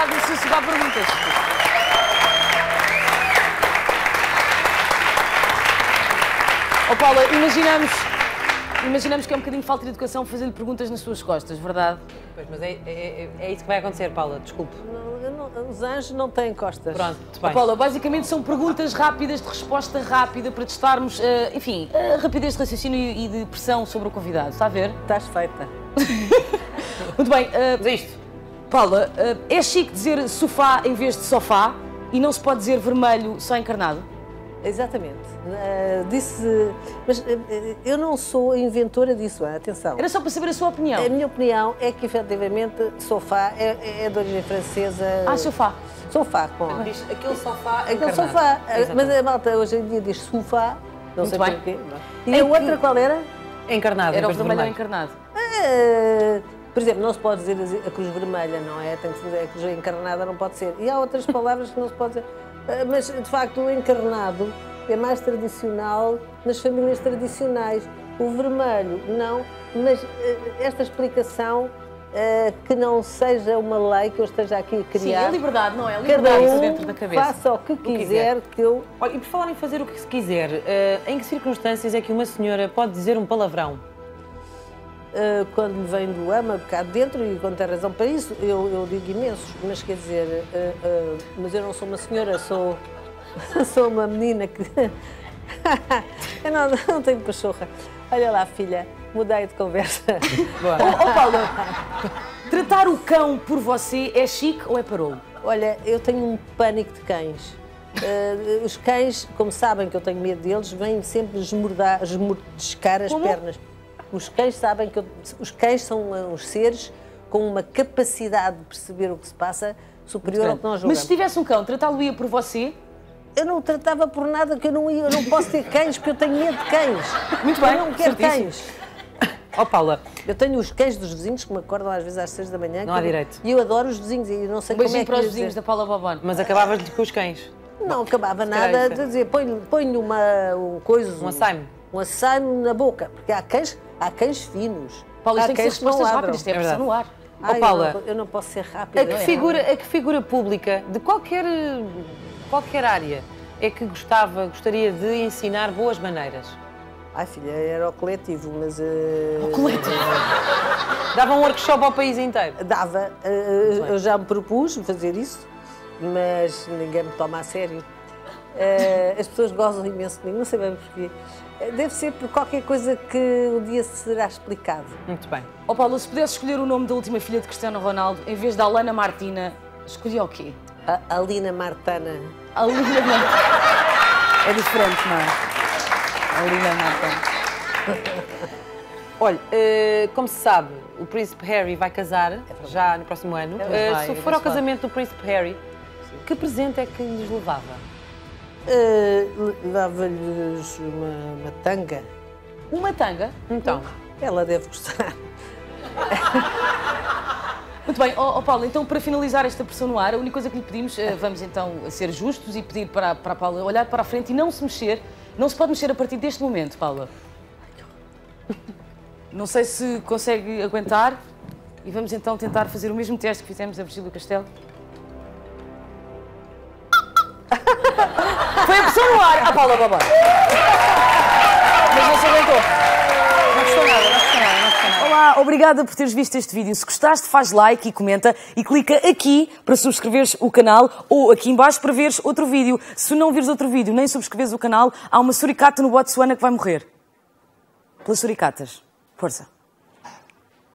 oportunidade de suscitar perguntas. Oh, Paula, imaginamos que é um bocadinho falta de educação fazer-lhe perguntas nas suas costas, verdade? Pois, mas é isso que vai acontecer, Paula, desculpe. Os anjos não têm costas. Pronto, Oh, bem. Paula, basicamente são perguntas rápidas, de resposta rápida, para testarmos, enfim, a rapidez de raciocínio e de pressão sobre o convidado, está a ver? Estás feita. Muito bem, Mas é isto. Paula, é chique dizer sofá em vez de sofá e não se pode dizer vermelho só encarnado? Exatamente. Mas eu não sou a inventora disso, atenção. Era só para saber a sua opinião. A minha opinião é que, efetivamente, sofá é de origem francesa. Ah, sofá. Sofá, com... Diz aquele sofá Aquele encarnado. sofá. Exatamente. Mas a malta hoje em dia diz sofá, não sei bem. porquê. E a outra qual era? Encarnado, Era o em vez de vermelho ou encarnado. Por exemplo, não se pode dizer a cruz vermelha, não é? Tem que se dizer a cruz encarnada, não pode ser. E há outras palavras que não se pode dizer. Mas, de facto, o encarnado é mais tradicional nas famílias tradicionais. O vermelho, não. Mas esta explicação, que não seja uma lei que eu esteja aqui a criar. Sim, é liberdade, não é? Cada Liberdade isso um dentro da cabeça. faça o que quiser, que eu... Olha, e por falar em fazer o que se quiser, em que circunstâncias é que uma senhora pode dizer um palavrão? Quando me vem do âmago cá dentro, e quando tem razão para isso, eu digo imensos, mas quer dizer, mas eu não sou uma senhora, sou uma menina que... eu não tenho pachorra. Olha lá, filha, mudei de conversa. Oh, Paula, tratar o cão por você é chique ou é parolo? Olha, eu tenho um pânico de cães. Os cães, como sabem que eu tenho medo deles, vêm sempre esmordiscar as pernas. Os cães sabem que os cães são uns seres com uma capacidade de perceber o que se passa superior ao que nós julgamos. Mas se tivesse um cão, tratá-lo-ia por você? Eu não o tratava por nada, que eu não posso ter cães, porque eu tenho medo de cães. Muito bem, Eu não quero certíssimo. cães. Oh, Paula, Eu tenho os cães dos vizinhos que me acordam às vezes às 6 da manhã. Não há direito. E eu adoro os vizinhos e não sei Um como beijinho é que para os lhe vizinhos dizer. da Paula Bobone. mas acabavas-lhe com os cães. Não acabava calhar nada isso é. de dizer, põe-lhe um coisa... Um açaime. Um açaime na boca, porque há cães finos. Paula, isto Há tem que ser cães que não respostas ladram. rápidas, isto é pressão verdade. no ar. Ai, Oh, Paula, eu não posso ser rápida. a que figura pública de qualquer área é que gostaria de ensinar boas maneiras? Ai, filha, era o coletivo, mas... O coletivo. Dava um workshop ao país inteiro. Dava. Eu já me propus fazer isso, mas ninguém me toma a sério. As pessoas gozam imenso de mim, não sei bem porquê. Deve ser por qualquer coisa que um dia será explicado. Muito bem. Oh, Paula, se pudesse escolher o nome da última filha de Cristiano Ronaldo, em vez da Alana Martina, escolhia o quê? A Alina Martana. Alina Martina. É diferente, não é? Alina Martina. Olha, como se sabe, o Príncipe Harry vai casar já no próximo ano. Se for ao casamento do Príncipe Harry, que presente é que lhes levava? Levava-lhes uma tanga. Uma tanga? Então, Ela deve gostar. Muito bem, oh, Paula, então para finalizar esta pressão no ar, a única coisa que lhe pedimos, vamos então ser justos e pedir para a Paula olhar para a frente e não se mexer. Não se pode mexer a partir deste momento, Paula. Não sei se consegue aguentar e vamos então tentar fazer o mesmo teste que fizemos a Virgílio Castelo. Foi a pressão no ar, a Paula Bobone. Mas não se aguentou. não gostou nada, não gostou nada, não gostou nada. Olá, obrigada por teres visto este vídeo. Se gostaste, faz like e comenta e clica aqui para subscreveres o canal ou aqui em baixo para veres outro vídeo. Se não vires outro vídeo nem subscreveres o canal, há uma suricata no Botsuana que vai morrer. Pelas suricatas. Força.